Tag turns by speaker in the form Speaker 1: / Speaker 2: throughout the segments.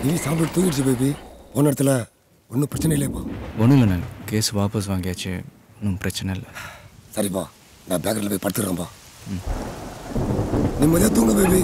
Speaker 1: TV சாப்பிட்டு தூங்கிடுச்சு baby. போன இடத்துல ஒன்றும் பிரச்சனை இல்லையாப்பா?
Speaker 2: ஒன்றும் இல்லைண்ணா, கேஸ் வாபஸ் வாங்கியாச்சு, ஒன்றும் பிரச்சனை இல்லை.
Speaker 1: சரிப்பா, நான் பேக்கரியில் போய் படுத்துக்கிறேன்ப்பா. நிம்மதியாக தூங்க பேபி.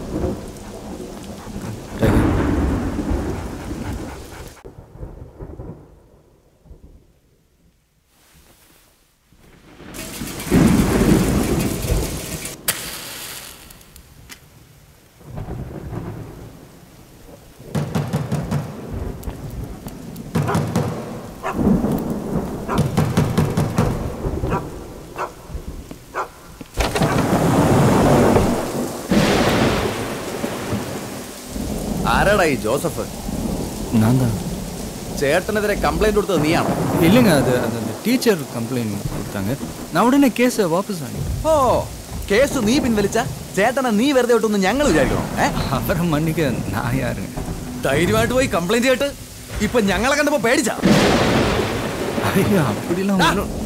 Speaker 3: ആരാടാ ഈ ജോസഫ്? ചേട്ടനെതിരെ കംപ്ലൈന്റ് കൊടുത്തത് നീയാണോ?
Speaker 2: இல்லைங்க, அது ടീച്ചർ കംപ്ലൈന്റ് കൊടുത്താங்க. ഞാൻ ഉടനെ കേസ് വാപ്പസ് വാങ്ങി.
Speaker 3: ഓ, കേസ് നീ പിൻവലിച്ച ചേട്ടനെ നീ വെറുതെ വിട്ടൊന്ന് ഞങ്ങൾ വിചാരിക്കണോ?
Speaker 2: അവരെ മണ്ണിക്ക് ഞാൻ ആരുங்க?
Speaker 3: ധൈര്യമായിട്ട് പോയി കംപ്ലൈന്റ് ചെയ്തിട്ട് ഇപ്പൊ ഞങ്ങളെ കണ്ടപ്പോ പേടിച്ചാ?
Speaker 2: അയ്യോ, അപ്പടിയെല്ലാം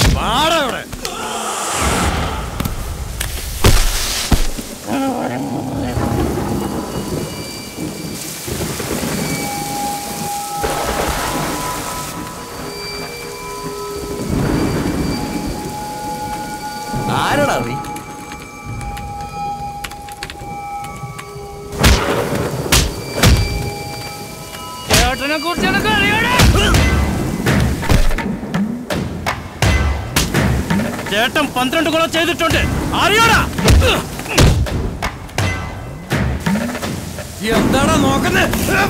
Speaker 3: ആരാടാ നീ?
Speaker 4: ചേട്ടനെ കുറിച്ച് എനിക്ക് അറിയണേ. ചേട്ടൻ 12 കൊല ചെയ്തിട്ടുണ്ട്, അറിയോടാ?
Speaker 3: എന്താടാ നോക്കുന്നേ?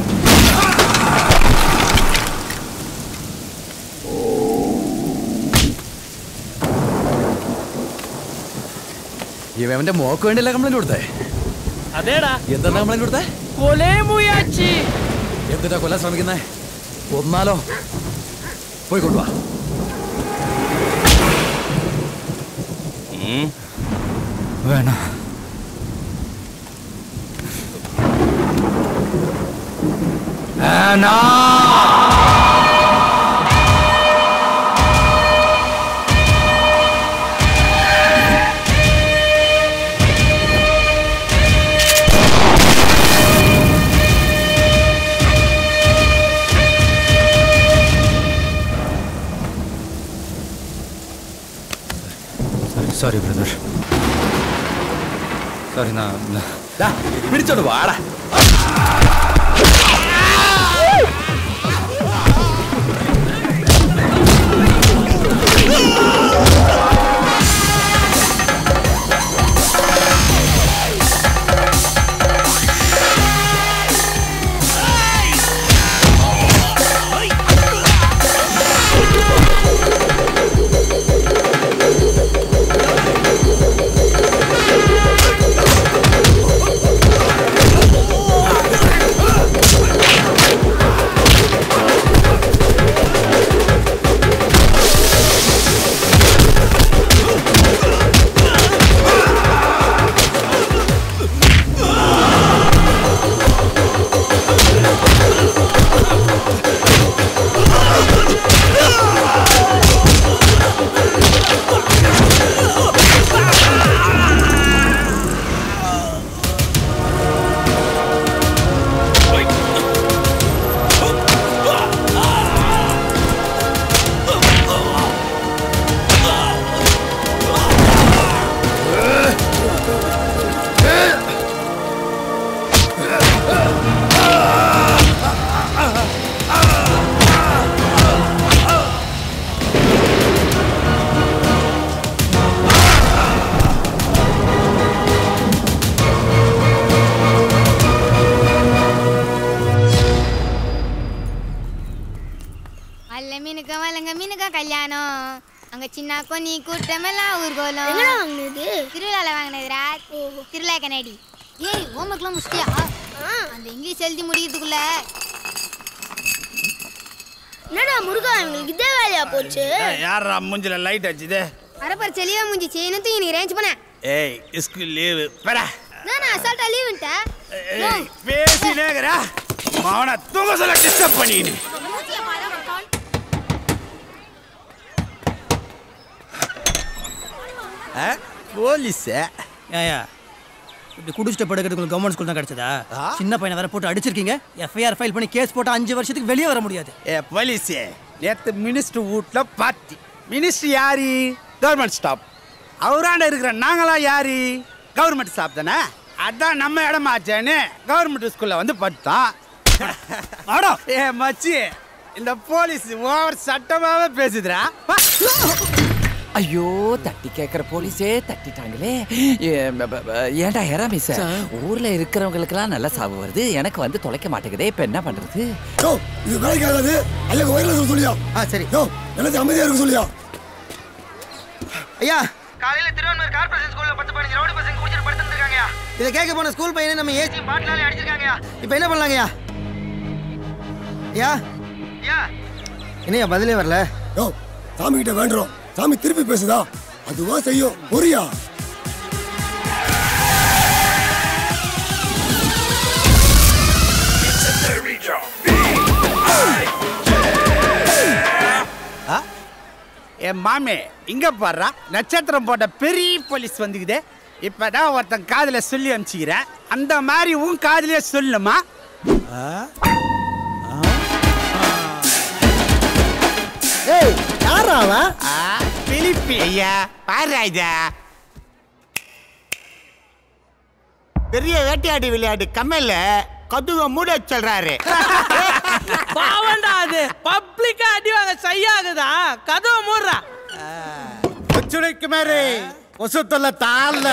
Speaker 3: ഇവന്റെ മോക്ക് വേണ്ടിയല്ല കംപ്ലൈന്റ് കൊടുത്തേ?
Speaker 4: അതേടാ.
Speaker 3: എന്താ കംപ്ലൈന്റ് കൊടുത്തേ?
Speaker 4: കൊലമുയാച്ചി.
Speaker 3: എന്തിനാ കൊല്ലാൻ ശ്രമിക്കുന്നേ? കൊന്നാലോ? പോയി കൊണ്ടുവാ.
Speaker 2: വേണ. Sorry brother, sorry.
Speaker 3: പിടിച്ചോണ്ട് വാടാ.
Speaker 5: கல்யாணம் அங்க சின்ன நீ கூட்டமெல்லாம் ஊர்கோலம் வாங்கினது திருவிழால வாங்கினதுரா. திருவிழா கண்ணாடி. ஏய் ஹோம்ஒர்க்லாம் முடிச்சிட்டியா? அந்த இங்கிலீஷ் எழுதி முடிக்கிறதுக்குள்ள
Speaker 6: என்னடா முருகா உங்களுக்கு இதே வேலையா போச்சு?
Speaker 4: யாரா மூஞ்சில லைட் அடிச்சது?
Speaker 5: அரப்பர் செலிவா மூஞ்சி சேனத்து இன்னைக்கு ரேஞ்ச் பண்ண.
Speaker 4: ஏய் ஸ்கூல் லீவ் வரா.
Speaker 5: நான் அசால்ட்டா லீவ்ன்டா.
Speaker 4: ஏய் பேசினேங்கடா. மாவன தூங்க சொல்ல டிஸ்டர்ப் பண்ணினி.
Speaker 3: போலீஸ்
Speaker 4: ஏயா
Speaker 7: இப்படி குடிச்சிட்டு படுக்கிறதுக்கு கவர்மெண்ட் ஸ்கூல் தான் கிடைச்சதா? சின்ன பையனை வேற போட்டு அடிச்சிருக்கீங்க. எஃப்ஐஆர் ஃபைல் பண்ணி கேஸ் போட்டு 5 வருஷத்துக்கு வெளியே வர முடியாது.
Speaker 4: போலீஸே, நேற்று மினிஸ்டர் வீட்டில் பார்ட்டி. மினிஸ்டர் யாரு? Government staff. அவராண்ட இருக்கிற நாங்களா யாரு? கவர்மெண்ட் ஸ்டாப் தானே. அதான் நம்ம இடமாச்சேன்னு கவர்மெண்ட் ஸ்கூல்ல வந்து படுத்தோம். மச்சி, இந்த போலீஸ் ஓவர் சட்டமாவே பேசுதுரா.
Speaker 8: ஐயோ, தட்டி கேட்குற போலீஸே தட்டிட்டாங்களே. ஏன்டா ஹெராமிஸ், ஊர்ல இருக்கிறவங்களுக்கெல்லாம் நல்லா சாவு வருது, எனக்கு வந்து தொலைக்க மாட்டேங்குதே. இப்ப என்ன பண்றது?
Speaker 1: இது வேலைக்கு ஆகாது. ஐயா வயர்ல சொல்லியா?
Speaker 7: சரி.
Speaker 1: எல்லாத்தையும் அமைதியா இருக்க சொல்லியா?
Speaker 7: ஐயா,
Speaker 9: காலையில திருவண்ணூர் கார்ப்பரேஷன் ஸ்கூல்ல 10-15 ரவுடி பசங்க குடிச்சிட்டு படுத்துருக்காங்கயா.
Speaker 7: இதை கேட்க போன ஸ்கூல் பையனை நம்ம ஏசி
Speaker 9: பாட்டிலாலே அடிச்சிருக்காங்கயா.
Speaker 7: இப்போ என்ன பண்ணலாங்கய்யா? ஐயா
Speaker 9: ஐயா,
Speaker 7: என்னையா பதிலே வரல?
Speaker 1: சாமி கிட்ட வேண்டுறோம். சாமி திருப்பி பேசுதா? அதுவா செய்யும். புரியா?
Speaker 4: என் மாமே இங்க பாடுறா, நட்சத்திரம் போட்ட பெரிய போலீஸ் வந்துக்குது. இப்பதான் ஒருத்தன் காதுல சொல்லி அனுப்பிச்சுக்கிறேன். அந்த மாதிரி உன் காதுலயே சொல்லுமா? பிலிப்பி ஐயா, பாராஜா. பெரிய வேட்டையாடி விளையாட்டு கம்மல்ல கதுவ மூட சொல்றாரு.
Speaker 10: பாவண்டா, அது பப்ளிக்கா அடி வாங்க செய்யாகுதா? கதவை மூடுறா.
Speaker 4: கொச்சுடைக்கு மாதிரி கொசு தொல்லை தாழ்ல.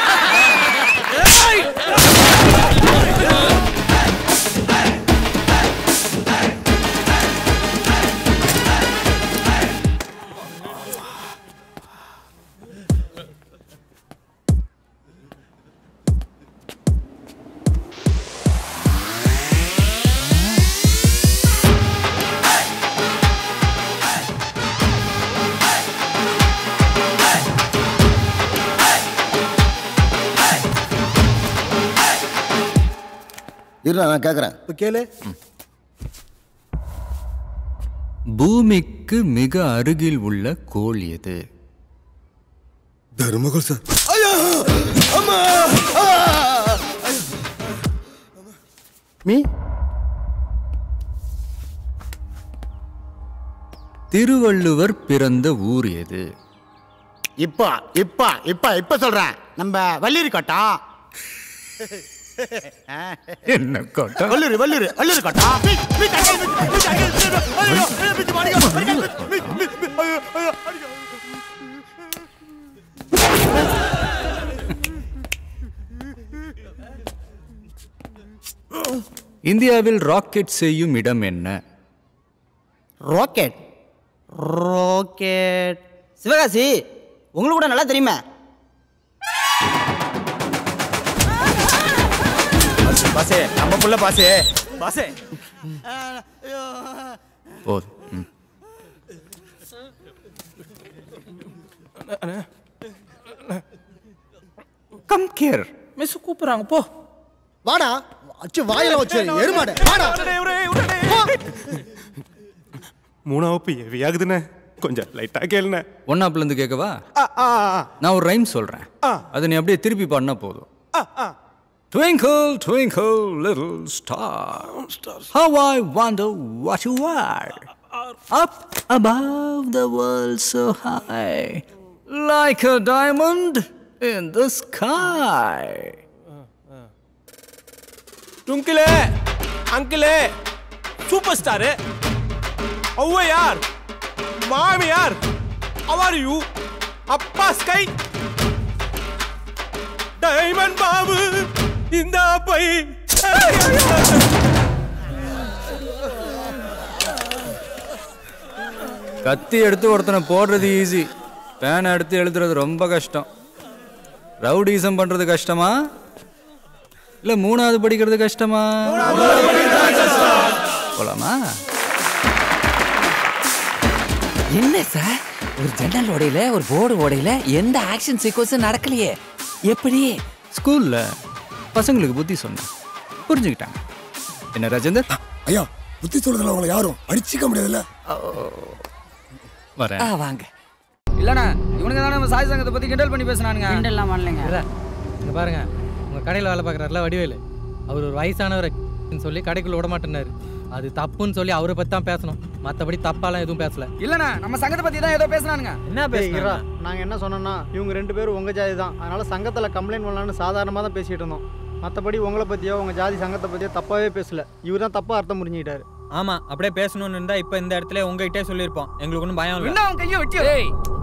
Speaker 1: நான் கேட்குறேன். இப்போ கேளு.
Speaker 2: பூமிக்கு மிக அருகில் உள்ள கோள் எது?
Speaker 1: Thermocol sir. ஐயோ அம்மா. மீ
Speaker 2: திருவள்ளுவர் பிறந்த ஊர் எது?
Speaker 4: இப்ப இப்ப இப்ப இப்ப சொல்றேன். நம்ம வள்ளிரி கோட்டம்.
Speaker 2: என்ன கோட்டம்?
Speaker 4: வள்ளூர் வள்ளூர் வள்ளூர் கோட்டம்.
Speaker 2: இந்தியாவில் ராக்கெட் செய்யும் இடம் என்ன?
Speaker 7: ராக்கெட் ராக்கெட் சிவகாசி, உங்களுக்கு கூட நல்லா தெரியுமா?
Speaker 4: பாசே, நம்ம புள்ள பாசே. பாசே
Speaker 2: போதும். Come care.
Speaker 10: மிஸ் கூப்பிடுறாங்க, போ.
Speaker 7: வாடா, அச்சு வாயில வச்சு எருமாடு. வாடா.
Speaker 11: மூணாவது ஹெவி ஆகுதுண்ணே, கொஞ்சம் லைட்டா கேளுண்ணே.
Speaker 2: ஒன்னாப்ல இருந்து கேட்கவா? நான் ஒரு ரைம் சொல்றேன், அதை நீ அப்படியே திருப்பி பண்ணா போதும். Twinkle, twinkle, little star, how I wonder what you are. Up above the world so high, like a diamond in the sky.
Speaker 11: டுங்கிலே, அங்கிளே, சூப்பர் ஸ்டாரு, ஔவையார், மாமியார், how are you? அப்பா ஸ்கை, டைமண்ட் பாபு, இந்த பை.
Speaker 2: கத்தி எடுத்து ஒருத்தனை போடுறது ஈஸி, பேனை எடுத்து எழுதுறது ரொம்ப கஷ்டம். ரவுடிசம் பண்றது கஷ்டமா இல்ல மூணாவது படிக்கிறது கஷ்டமா? போலாமா?
Speaker 8: என்ன சார், ஒரு ஜன்னல் ஓடையில ஒரு போர்டு ஓடையில எந்த ஆக்ஷன் சீக்வன்ஸும் நடக்கலையே, எப்படி?
Speaker 2: ஸ்கூல்ல பசங்களுக்கு புத்தி சொன்னேன், புரிஞ்சுக்கிட்டாங்க. என்ன ராஜேந்தர்?
Speaker 1: ஐயா, புத்தி சொல்றதுல அவங்களை யாரும் அடிச்சுக்க முடியாதுல்ல.
Speaker 2: வரேன்.
Speaker 8: வாங்க.
Speaker 10: இல்லண்ணா, இவனுங்க தானே நம்ம சாய் சங்கத்தை பத்தி கிண்டல் பண்ணி பேசினானுங்க.
Speaker 12: கிண்டல்லாம் பண்ணலைங்க.
Speaker 10: இங்க பாருங்க,
Speaker 12: உங்கள் கடையில் வேலை பார்க்குறாருல வடிவேலு, அவர் ஒரு வயசானவரை சொல்லி கடைக்குள்ள விட மாட்டேன்னாரு. அது தப்புன்னு சொல்லி அவரை பற்றி தான் பேசணும், மற்றபடி தப்பாலாம் எதுவும் பேசல.
Speaker 13: இல்லண்ணா நம்ம சங்கத்தை பற்றி தான் ஏதோ பேசுனானுங்க.
Speaker 12: என்ன பேசுறா?
Speaker 14: நாங்கள் என்ன சொன்னோம்னா இவங்க 2 பேரும் உங்கள் ஜாதி தான், அதனால் சங்கத்தில் கம்ப்ளைண்ட் பண்ணலான்னு சாதாரணமாக தான் பேசிகிட்டு இருந்தோம். மற்றபடி உங்களை பற்றியோ உங்கள் ஜாதி சங்கத்தை பற்றியோ தப்பாகவே பேசல. இவர் தான் தப்பாக அர்த்தம் புரிஞ்சுக்கிட்டாரு.
Speaker 12: ஆமாம், அப்படியே பேசணும்னு இருந்தால் இப்போ இந்த இடத்துல உங்ககிட்டே சொல்லியிருப்போம். எங்களுக்கு ஒன்றும் பயம் இல்லை.
Speaker 13: இன்னும் கையை வச்சு